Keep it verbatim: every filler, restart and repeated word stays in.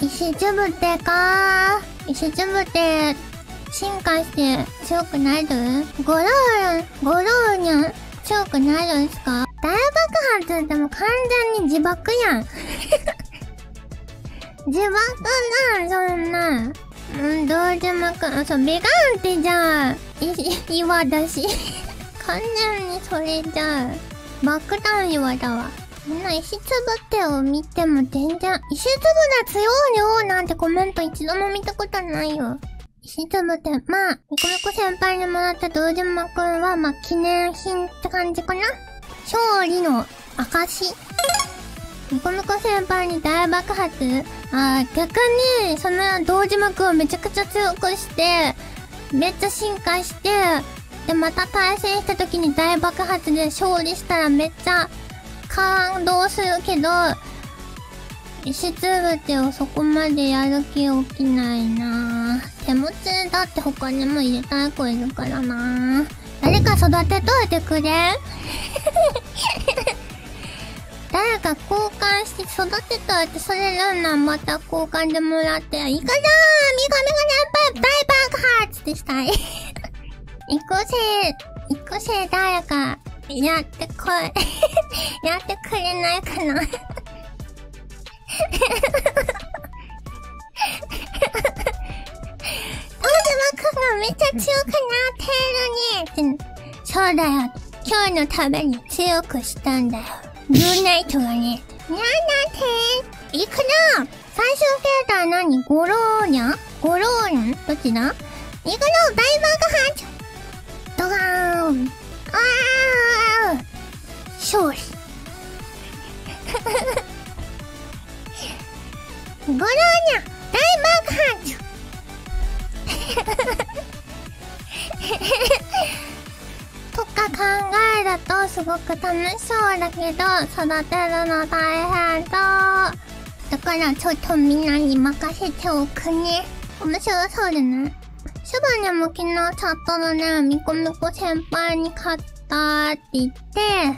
石つぶてかー。石つぶて、進化して強くなる？ゴローン、ゴローニャン、強くなるんすか？大爆発ってもう完全に自爆やん。自爆なん、そんな。うん、どうでもか、そう、メガンってじゃあ、い、岩だし。完全にそれじゃあ、爆弾岩だわ。みんな石つぶてを見ても全然、石つぶて強いよなんてコメント一度も見たことないよ。石つぶて、まあ、みこみこ先輩にもらったどうでもくんは、まあ、記念品って感じかな？勝利の証。みこみこ先輩に大爆発？あー、逆に、その堂島くんをめちゃくちゃ強くして、めっちゃ進化して、で、また対戦した時に大爆発で勝利したらめっちゃ感動するけど、石つぶてをそこまでやる気起きないなぁ。手持ちだって他にも入れたい子いるからなぁ。誰か育てといてくれ誰か交換して育てといて、それランナーまた交換でもらって、いかなーみかみか先輩大爆発ってしたい。一個生、一個生誰かやってこい。やってくれないかな。当時枠がめっちゃ強くなってるねって。そうだよ。今日のために強くしたんだよ。ブルーナイトがね。なんだっていくな。最終フィルター何？ゴローニャ？ゴローニャ？どっちだ？いくの大爆発ドガーン。あー勝利。ゴローニャ大爆発とか考えるとすごく楽しそうだけど、育てるの大変そう。だからちょっとみんなに任せておくね。面白そうだね。シュバネも昨日チャットのね、みこみこ先輩に買ったって言って、